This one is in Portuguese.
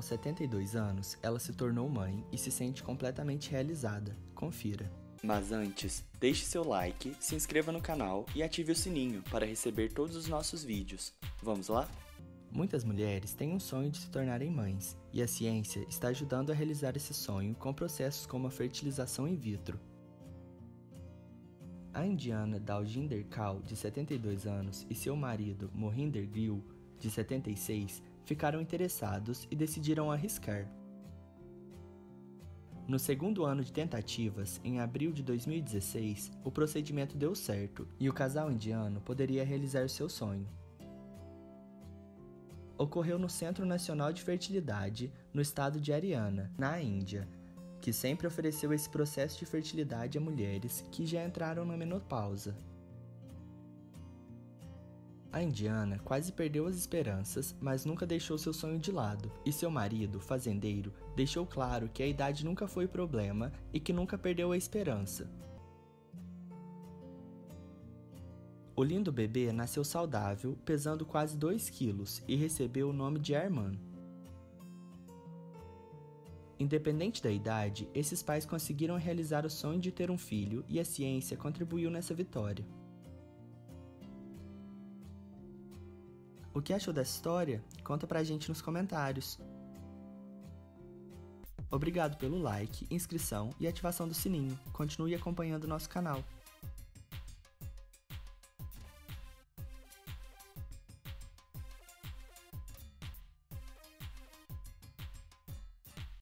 aos 72 anos, ela se tornou mãe e se sente completamente realizada. Confira. Mas antes, deixe seu like, se inscreva no canal e ative o sininho para receber todos os nossos vídeos. Vamos lá? Muitas mulheres têm um sonho de se tornarem mães, e a ciência está ajudando a realizar esse sonho com processos como a fertilização in vitro. A indiana Daljinder Kaur, de 72 anos, e seu marido Mohinder Gill, de 76, ficaram interessados e decidiram arriscar. No segundo ano de tentativas, em abril de 2016, o procedimento deu certo e o casal indiano poderia realizar seu sonho. Ocorreu no Centro Nacional de Fertilidade, no estado de Haryana, na Índia, que sempre ofereceu esse processo de fertilidade a mulheres que já entraram na menopausa. A indiana quase perdeu as esperanças, mas nunca deixou seu sonho de lado, e seu marido, fazendeiro, deixou claro que a idade nunca foi problema e que nunca perdeu a esperança. O lindo bebê nasceu saudável, pesando quase 2 quilos, e recebeu o nome de Arman. Independente da idade, esses pais conseguiram realizar o sonho de ter um filho e a ciência contribuiu nessa vitória. O que achou dessa história? Conta pra gente nos comentários. Obrigado pelo like, inscrição e ativação do sininho. Continue acompanhando nosso canal.